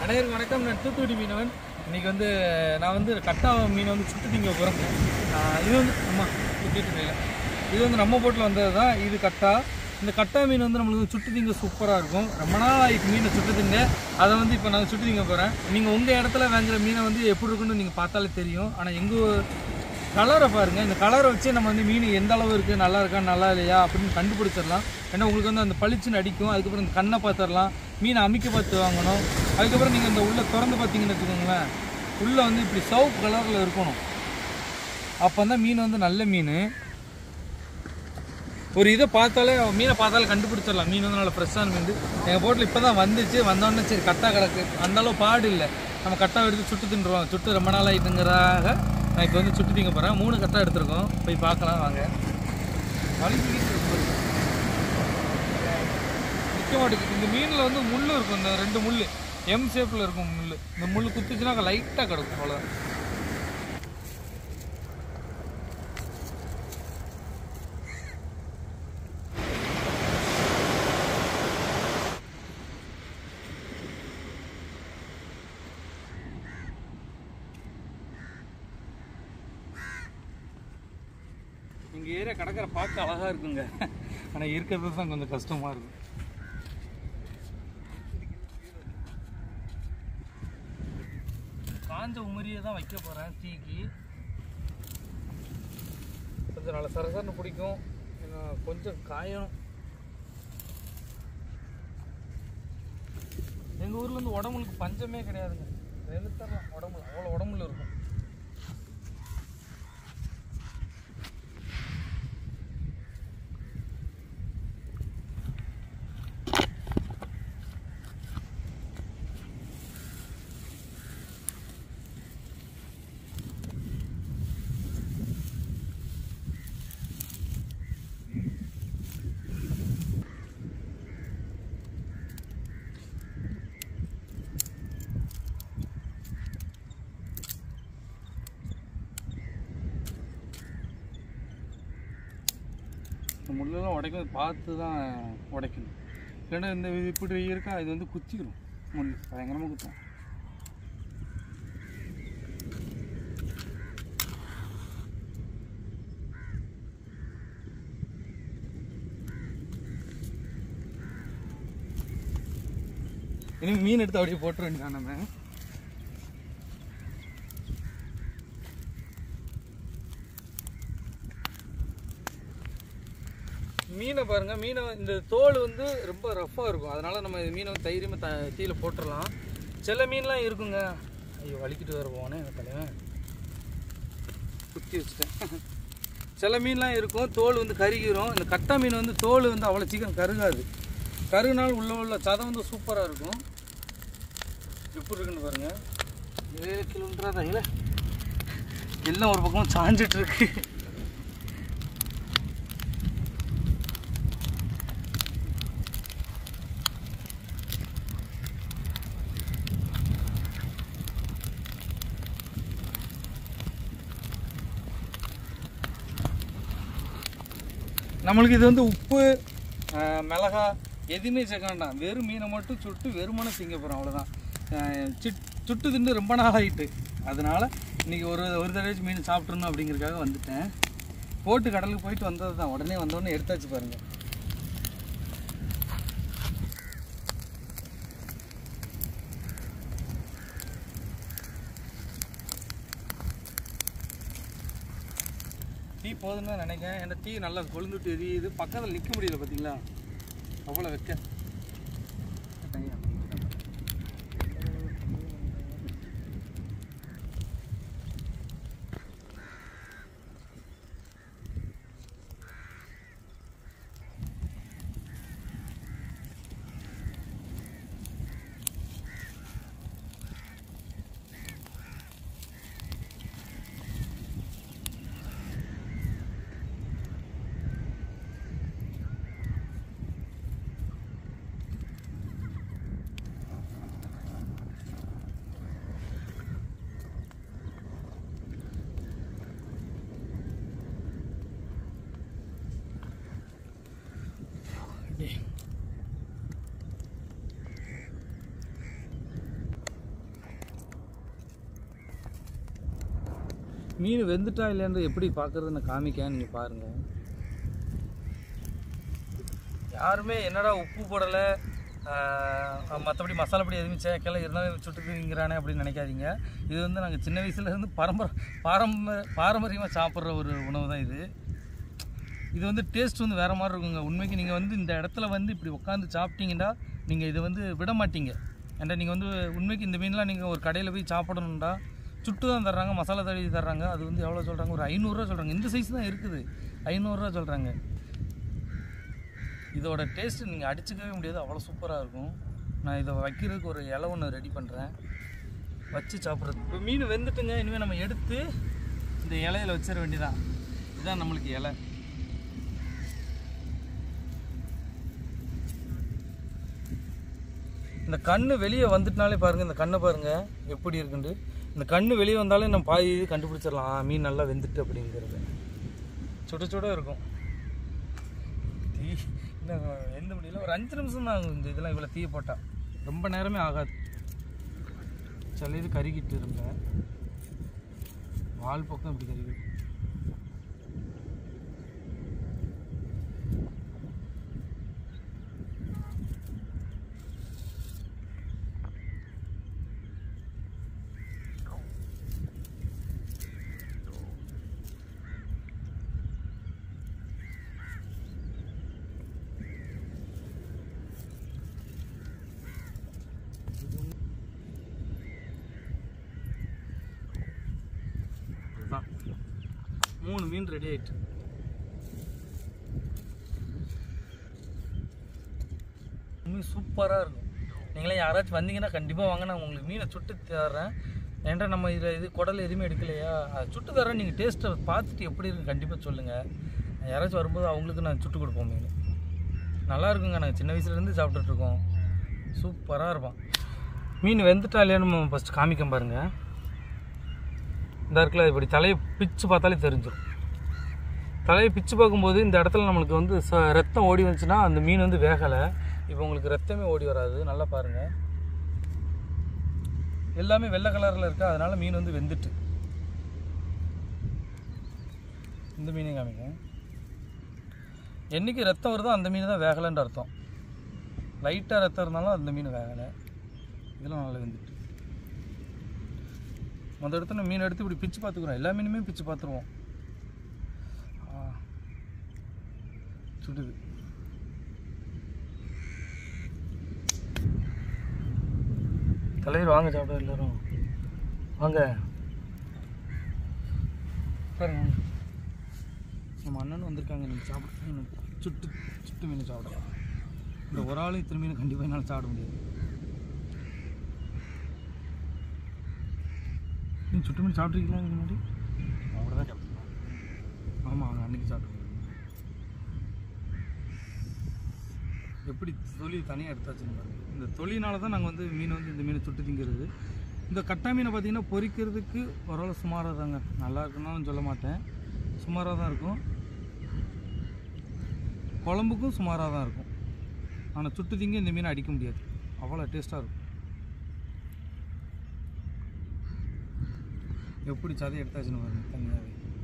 அனைவருக்கும் வணக்கம். நான் தூத்துக்குடி மீனவன். இன்றைக்கி நான் கட்டா மீன் சுட்டு திங்க போகிறேன். இது அம்மா சுட்டிட்டு இது நம்ம போட்டில் வந்தது தான். இது கட்டா. இந்த கட்டா மீன் நம்மளுக்கு சுட்டு திங்க சூப்பராக இருக்கும். ரொம்ப நாள் ஆகிட்டு மீனை சுட்டு திங்க. அதை இப்போ நான் சுட்டு திங்க போகிறேன். நீங்கள் உங்கள் இடத்துல வாங்குகிற மீனை எப்படி இருக்குன்னு நீங்கள் பார்த்தாலே தெரியும். ஆனால் எங்கள் கலரை பாருங்கள். இந்த கலரை வச்சு நம்ம மீன் எந்த அளவு இருக்குது, நல்லா இருக்கா நல்லா இல்லையா அப்படின்னு கண்டுபிடிச்சிடலாம். ஏன்னா உங்களுக்கு அந்த பளிச்சுன்னு அடிக்கும். அதுக்கப்புறம் இந்த கண்ணை பார்த்துடலாம். மீனை அமைக்க பார்த்து வாங்கணும். அதுக்கப்புறம் நீங்கள் இந்த உள்ளே திறந்து பார்த்தீங்கன்னு வச்சுக்கோங்களேன், உள்ளே இப்படி சவுப்பு கலரில் இருக்கணும். அப்போ தான் மீன் நல்ல மீன். ஒரு இதை பார்த்தாலே மீனை பார்த்தாலே கண்டுபிடிச்சிடலாம். மீன் நல்லா ஃப்ரெஷ்ஷான மீன். எங்கள் போட்டில் இப்போ தான் வந்துச்சு. வந்தோடனே சரி கட்டா கிடக்கு, அந்தளவு பாடு இல்லை, நம்ம கட்டா எடுத்து சுட்டு தின்றுவோம். சுட்டு ரொம்ப நாள் ஆகிட்டுங்கிறதாக நான் இப்போ சுட்டு திங்க போகிறேன். 3 கட்டா எடுத்துருக்கோம். போய் பார்க்கலாம் வாங்க. நிற்க மாட்டேங்குது. இந்த மீனில் முள் இருக்கும். இந்த 2 முள் எம் ஷேப்பில் இருக்கும் முள். இந்த முள் குத்துச்சுன்னா லைட்டாக கிடக்கும். அவ்வளோதான். இங்கே ஏரியா கடற்கரை பார்க்க அழகாக இருக்குங்க. ஆனால் இருக்கிறது தான் கொஞ்சம் கஷ்டமாக இருக்கும். காஞ்ச உமரியை தான் வைக்க போகிறேன் தீக்கு. கொஞ்சம் நல்லா சரசரன்னு பிடிக்கும். கொஞ்சம் காயணும். எங்கள் ஊரில் உடம்புக்கு பஞ்சமே கிடையாதுங்க. வெளுத்தரலாம் உடம்புல, அவ்வளோ உடம்புல இருக்கும். முள்ளெல்லாம் உடைக்கும், பார்த்து தான் உடைக்கணும். இல்லைன்னா இந்த இப்படி இருக்கா, இது குத்திடும். முள் பயங்கரமாக குத்தும். இனி மீன் எடுத்து அப்படியே போட்டுற வேண்டியதான் நம்ம. மீனை பாருங்கள். மீனை இந்த தோல் ரொம்ப ரஃப்பாக இருக்கும். அதனால் நம்ம மீனை தைரியமாக தீயில போட்டுடலாம். சில மீன்லாம் இருக்குங்க. ஐயோ வலிக்கிட்டு வர போனேன் எனக்கு தலைவன் குத்தி வச்சுட்டேன். சில மீன்லாம் இருக்கும், தோல் கருகிரும். இந்த கட்டா மீன் தோல் அவ்வளோ சீக்கிரம் கருகாது. கருகினால் உள்ள சதம் சூப்பராக இருக்கும். எப்படி இருக்குன்னு பாருங்கள். 7 கிலோமீட்டராக இல்லை, எல்லாம் ஒரு பக்கம் சாஞ்சிட்ருக்கு. நம்மளுக்கு இது உப்பு மிளகா எதுவுமே சேர்க்க வேண்டாம். வெறும் மீனை மட்டும் சுட்டு வெறுமனை திங்க போகிறோம். அவ்வளோதான். சுட்டு தின்னு ரொம்ப நாள் ஆகிட்டு. அதனால் இன்றைக்கி ஒரு தடவை மீன் சாப்பிட்றணும் அப்படிங்கிறதுக்காக வந்துட்டேன். போட்டு கடலுக்கு போயிட்டு வந்தது தான். வந்தோடனே எடுத்தாச்சு பாருங்கள். டீ போதுன்னு தான் நினைக்கிறேன். ஏன்னா டீ நல்லா கொழுந்துட்டு எரியுது. பக்கத்தில் நிற்க முடியல பார்த்தீங்களா, அவ்வளோ வைக்க. மீன் வெந்துட்டா இல்லைன்ற எப்படி பார்க்குறது நான் காமிக்கேன், நீங்கள் பாருங்கள். யாருமே என்னடா உப்பு போடலை மற்றபடி மசாலா பொடி எதுவுமே சேர்க்கலை இருந்தாலும் சுட்டுக்குங்கிறானே அப்படின்னு நினைக்காதீங்க. இது வந்து நாங்கள் சின்ன வயசுலேருந்து பாரம்பரியமாக சாப்பிட்ற ஒரு உணவு தான் இது. இது வந்து டேஸ்ட் வந்து வேறு மாதிரி இருக்குங்க. உண்மைக்கு நீங்கள் வந்து இந்த இடத்துல வந்து இப்படி உட்காந்து சாப்பிட்டீங்கன்னா நீங்கள் இதை வந்து விட மாட்டீங்க. ஏன்டா நீங்கள் வந்து உண்மைக்கு இந்த மீன்லாம் நீங்கள் ஒரு கடையில் போய் சாப்பிடணுண்டா சுட்டு தான் தர்றாங்க, மசாலா தடவி தர்றாங்க. அது வந்து எவ்வளோ சொல்கிறாங்க, ஒரு 500 சொல்கிறாங்க. இந்த சைஸ் தான் இருக்குது, 500 சொல்கிறாங்க. இதோட டேஸ்ட்டு நீங்கள் அடிச்சுக்கவே முடியாது, அவ்வளோ சூப்பராக இருக்கும். நான் இதை வைக்கிறதுக்கு ஒரு இலை ஒன்று ரெடி பண்ணுறேன், வச்சு சாப்பிட்றது. இப்போ மீன் வெந்துட்டுங்க. இனிமேல் நம்ம எடுத்து இந்த இலையில் வச்சிட வேண்டியதான். இதுதான் நம்மளுக்கு இலை. இந்த கண்ணு வெளியே வந்துட்டுனாலே பாருங்கள், இந்த கண்ணை பாருங்கள் எப்படி இருக்குண்டு. இந்த கண்ணு வெளியே வந்தாலே நம்ம பாதி கண்டுபிடிச்சிடலாம் மீன் நல்லா வெந்துட்டு அப்படிங்கிறது. சுட சுட இருக்கும். தீ இன்னும் எந்த முடியல, ஒரு 5 நிமிஷம் தான் ஆகும். இந்த இதெல்லாம் இவ்வளோ தீய போட்டால் ரொம்ப நேரமே ஆகாது. சில இது கருகிட்டு இருங்க, வால் பக்கம் இப்படி கருகிட்டு. தான் 3 மீன் ரெடி ஆயிட்டு. மீன் சூப்பராக இருக்கும். நீங்களே யாராச்சும் வந்தீங்கன்னா கண்டிப்பாக வாங்க, நான் உங்களுக்கு மீனை சுட்டு தர்றேன். ஏன்டா நம்ம இதில் இது குடல் எதுவுமே எடுக்கலையா, அதை சுட்டு தர்றேன். நீங்கள் டேஸ்ட்டை பார்த்துட்டு எப்படி இருக்குன்னு கண்டிப்பாக சொல்லுங்கள். யாராச்சும் வரும்போது அவங்களுக்கு நான் சுட்டு கொடுப்போம். மீன் நல்லா இருக்குங்க. நாங்கள் சின்ன வயசுலேருந்து சாப்பிட்டுட்ருக்கோம். சூப்பராக இருப்பான். மீன் வெந்துட்டா இல்லையா நம்ம ஃபஸ்ட்டு காமிக்க பாருங்கள். இந்த இடத்துல இப்படி தலையை பிச்சு பார்த்தாலே தெரிஞ்சிடும். தலையை பிச்சு பார்க்கும்போது இந்த இடத்துல நம்மளுக்கு வந்து ரத்தம் ஓடி வந்துச்சுன்னா அந்த மீன் வந்து வேகலை. இப்போ உங்களுக்கு ரத்தமே ஓடி வராது. நல்லா பாருங்கள், எல்லாமே வெள்ளை கலரில் இருக்கா, அதனால் மீன் வந்து வெந்துட்டு. இந்த மீனையும் காமிங்க. என்றைக்கு ரத்தம் வருதோ அந்த மீன் தான் வேகலைன்ற அர்த்தம். லைட்டாக ரத்தம் இருந்தாலும் அந்த மீன் வேகலை. இதெல்லாம் நல்லா வெந்துட்டு. மொதல் இடத்துல மீன் எடுத்து இப்படி பிச்சு பார்த்துக்குறோம். எல்லா மீனுமே பிச்சு பார்த்துருவோம். சுடுது. தலைவர் வாங்க சாப்பிட எல்லாரும் வாங்க. பாருங்க, நம்ம அண்ணன் வந்திருக்காங்க. நீங்கள் சாப்பிட சுட்டு மீன் சாப்பிடலாம். இந்த ஒரு ஆள் இத்தனை மீன் கண்டிப்பாக என்னால் சாப்பிட முடியாது. நீங்கள் சுட்டு மீன் சாப்பிட்ருக்கீங்களா முன்னாடி? அவ்வளோ தான் சாப்பிட்ருக்கோம். ஆமாம், அவங்க அன்றைக்கி சாப்பிட்ருக்கோம். எப்படி தொலி தனியாக எடுத்தாச்சுன்னு பாருங்கள். இந்த தொலினால தான் நாங்கள் வந்து மீன் வந்து இந்த மீனை சுட்டு திங்கிறது. இந்த கட்டா மீனை பார்த்திங்கன்னா பொரிக்கிறதுக்கு ஓரளவு சுமாராக தாங்க. நல்லா இருக்குன்னு சொல்ல மாட்டேன், சுமாராக தான் இருக்கும். குழம்புக்கும் சுமாராக தான் இருக்கும். ஆனால் சுட்டு திங்க இந்த மீனை அடிக்க முடியாது, அவ்வளோ டேஸ்ட்டாக இருக்கும். எப்படி சதை எடுத்தாச்சுன்னு பாருங்க தனியாகவே.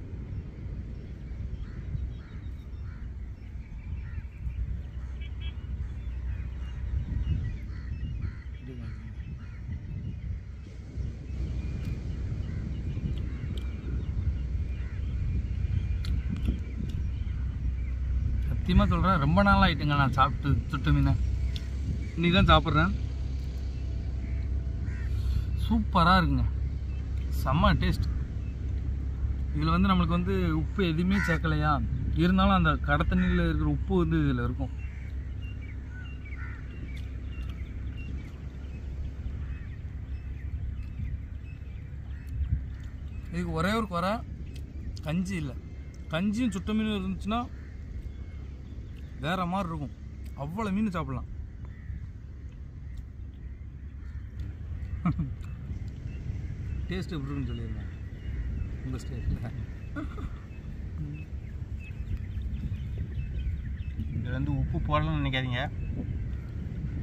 சத்தியமாக சொல்கிறேன், ரொம்ப நாள் ஆகிட்டுங்க நான் சாப்பிட்டு சுட்டு மீனை. இன்றைக்கி தான் சாப்பிட்றேன். சூப்பராக இருக்குங்க, செம்ம டேஸ்ட். இதில் வந்து நம்மளுக்கு வந்து உப்பு எதுவுமே சேர்க்கலையா, இருந்தாலும் அந்த கடை தண்ணியில் இருக்கிற உப்பு வந்து இதில் இருக்கும். இதுக்கு ஒரே ஒரு குறை, கஞ்சி இல்லை. கஞ்சியும் சுட்ட மீன் இருந்துச்சுன்னா வேற மாதிரி இருக்கும். அவ்வளோ மீன் சாப்பிடலாம். டேஸ்ட் எப்படி இருக்குன்னு சொல்லியிருந்தேன் உங்கள் ஸ்டேட்டில். இது வந்து உப்பு போடணும்னு நினைக்காதீங்க,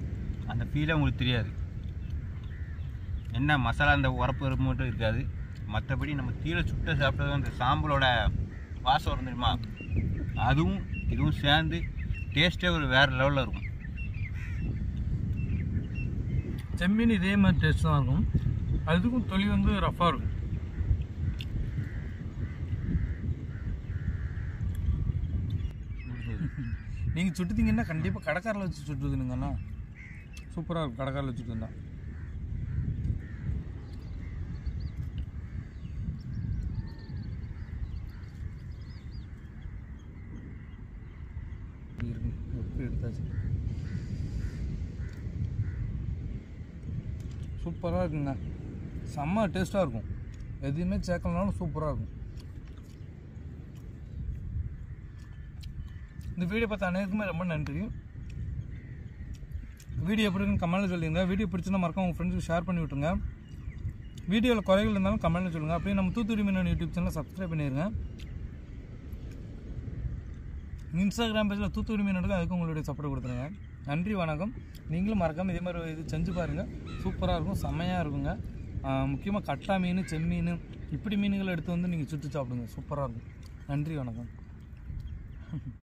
அந்த ஃபீலே உங்களுக்கு தெரியாது. என்ன மசாலா அந்த உரப்பு மட்டும் இருக்காது, மற்றபடி நம்ம தீரை சுட்ட சாப்பிட்டது அந்த சாம்பலோட வாசம் வரும் தெரியுமா, அதுவும் இதுவும் சேர்ந்து டேஸ்ட்டே ஒரு வேறு லெவலில் இருக்கும். செம்மீன் இதே மாதிரி டேஸ்ட் தான் இருக்கும், அதுக்கும் தொலி வந்து ரஃப்பாக இருக்கும். நீங்கள் சுட்டுத்தீங்கன்னா கண்டிப்பாக கடைக்காரில் வச்சு சுட்டுதுங்கண்ணா, சூப்பராக இருக்கும். கடைக்காரில் வச்சு சுட்டுருந்தா எப்படி எடுத்தாச்சு, சூப்பராக இருக்குங்க. செம்ம டேஸ்ட்டாக இருக்கும், எதுவுமே சேர்க்கலனாலும் சூப்பராக இருக்கும். இந்த வீடியோ பார்த்த அனைவருக்குமே ரொம்ப நன்றி. வீடியோ எப்படி இருக்குன்னு கமெண்ட்டில் சொல்லிடுங்க. வீடியோ பிடிச்சிருந்தா மறக்காம உங்கள் ஃப்ரெண்ட்ஸுக்கு ஷேர் பண்ணி விட்டுருங்க. வீடியோவில் குறைகள் இருந்தாலும் கமெண்ட்டில் சொல்லுங்கள். அப்படியே நம்ம தூத்துக்குடி மீன் யூடியூப் சேனலை சப்ஸ்கிரைப் பண்ணிடுங்க. இன்ஸ்டாகிராம் பேஜில் தூத்துக்குடி மீன் எடுக்க அதுக்கு உங்களுடைய சப்போர்ட் கொடுத்துருங்க. நன்றி, வணக்கம். நீங்களும் மறக்காமல் இதே மாதிரி இது செஞ்சு பாருங்கள், சூப்பராக இருக்கும், செம்மையாக இருக்குங்க. முக்கியமாக கட்டா மீன், செம்மீன் இப்படி மீன்களை எடுத்து வந்து நீங்கள் சுட்டு சாப்பிடுங்க, சூப்பராக இருக்கும். நன்றி, வணக்கம்.